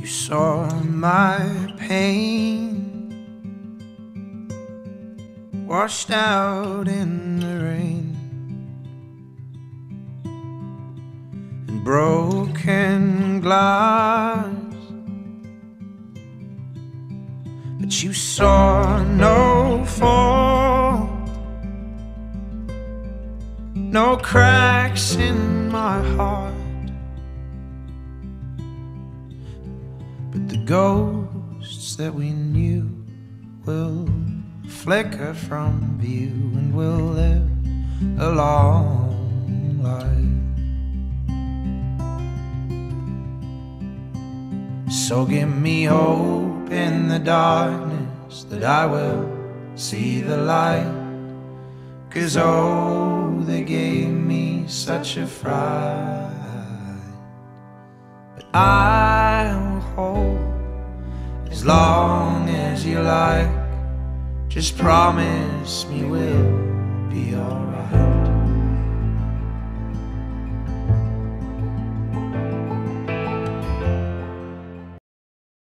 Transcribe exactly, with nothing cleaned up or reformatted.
saw my pain washed out in the rain, and broken glass, but you saw no fault, no cracks in my heart. But the ghosts that we knew will flicker from view, and we'll live a long life. So give me hope in the darkness that I will see the light, 'cause oh, they gave me such a fright. But I will hold as long as you like. Just promise me we'll be alright.